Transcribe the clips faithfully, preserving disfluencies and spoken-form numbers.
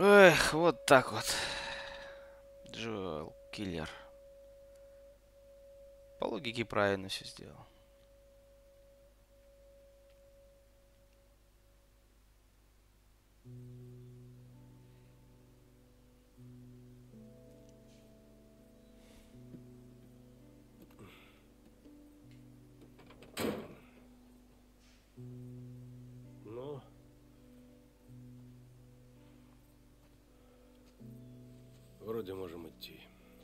Эх, вот так вот. Джоэл Киллер. По логике правильно все сделал. Ну, вроде можем идти.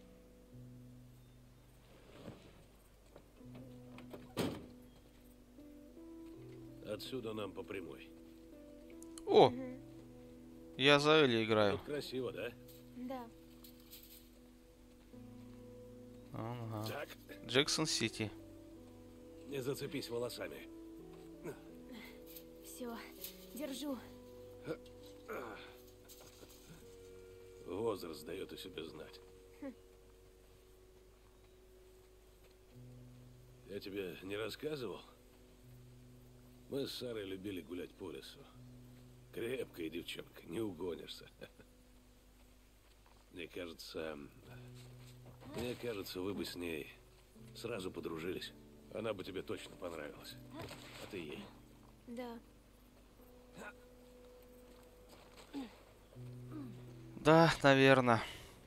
Отсюда нам по прямой. О, Мгм. я за Элли играю. Тут красиво, да? Да. Ага. Так, Джексон Сити. не зацепись волосами. Все. Держу. Возраст дает о себе знать. Я тебе не рассказывал? Мы с Сарой любили гулять по лесу. Крепкая девчонка, не угонишься. Мне кажется... Мне кажется, вы бы с ней сразу подружились. Она бы тебе точно понравилась. А ты ей. Да. Да, наверное.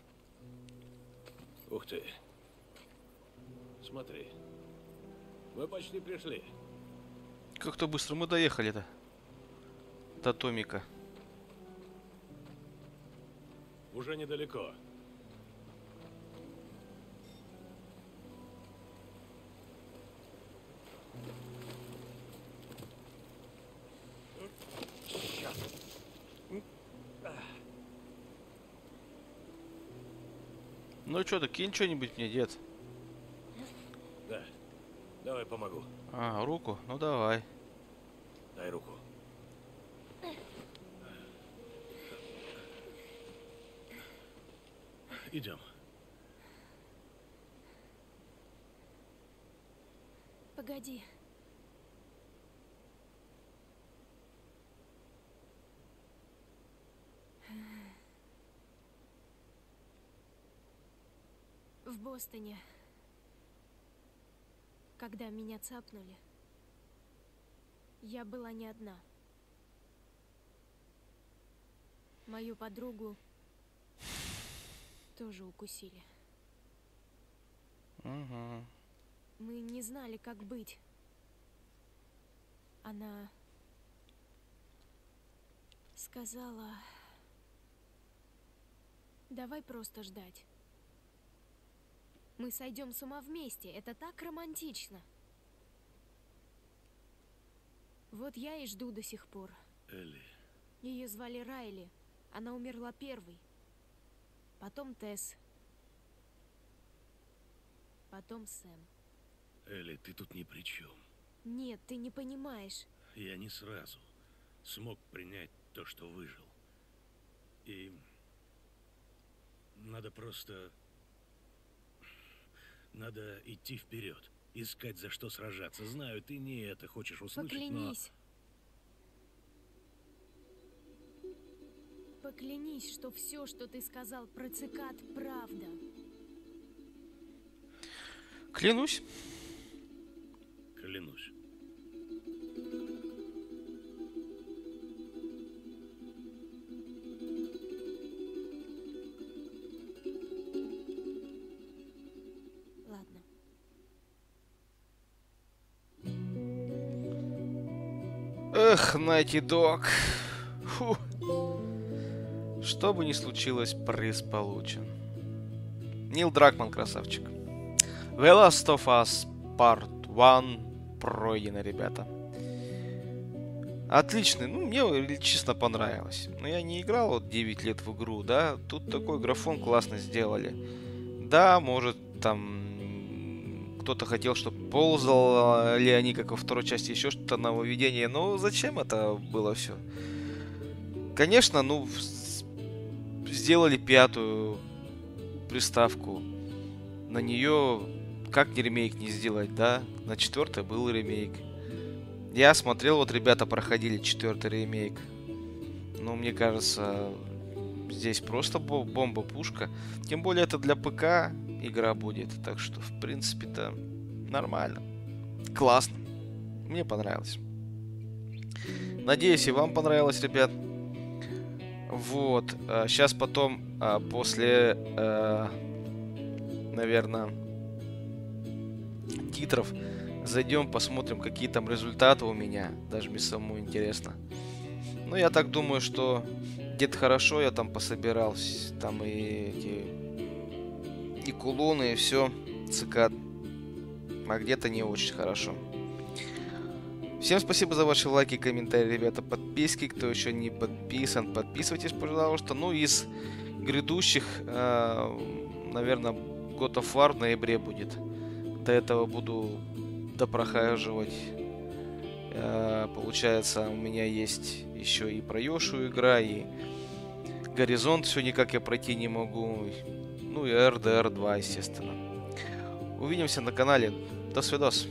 Ух ты. Смотри. Мы почти пришли. Как-то быстро мы доехали-то. До Томика. Уже недалеко. Ну что, так кинь что-нибудь мне, дед. Да. Давай помогу. А, руку? Ну давай. Дай руку. Идем. Погоди. В Бостоне, когда меня цапнули, я была не одна. Мою подругу тоже укусили. Угу. Мы не знали, как быть. Она сказала: давай просто ждать. Мы сойдем с ума вместе. Это так романтично. Вот я и жду до сих пор. Элли. Ее звали Райли. Она умерла первой. Потом Тесс. Потом Сэм. Элли, ты тут ни при чем. Нет, ты не понимаешь. Я не сразу смог принять то, что выжил. И надо просто... Надо идти вперед, искать за что сражаться. Знаю, ты не это хочешь услышать, Поклянись. Поклянись, что все, что ты сказал про цикад, правда. Клянусь. но... Клянусь. Ладно. Эх, Найти Дог. Фу. Что бы ни случилось, приз получен. Нил Дракман, красавчик. The Last of Us Part один пройдено, ребята. Отличный. Ну, мне честно понравилось. Но я не играл вот девять лет в игру, да. Тут такой графон классно сделали. Да, может, там кто-то хотел, чтобы ползали они, как во второй части, еще что-то нововведение. Но зачем это было все? Конечно, ну, сделали пятую приставку. На нее как не ремейк не сделать, да? На четвертой был ремейк. Я смотрел, вот ребята проходили четвертый ремейк. Ну, мне кажется, здесь просто бомба-пушка. Тем более это для ПК игра будет, так что в принципе-то нормально. Классно. Мне понравилось. Надеюсь, и вам понравилось, ребят. Вот. Сейчас потом, после, наверное, титров, зайдем, посмотрим, какие там результаты у меня. Даже мне самому интересно. Ну, я так думаю, что где-то хорошо я там пособирал. Там и эти... и кулоны, и все. Цикад. А где-то не очень хорошо. Всем спасибо за ваши лайки, комментарии, ребята, подписки. Кто еще не подписан, подписывайтесь, пожалуйста. Ну, из грядущих, э, наверное, God of War в ноябре будет. До этого буду допрохаживать. Э, получается, у меня есть еще и про Йошу игра, и Горизонт все никак я пройти не могу. Ну и эр дэ эр два, естественно. Увидимся на канале. До свидос.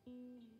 М,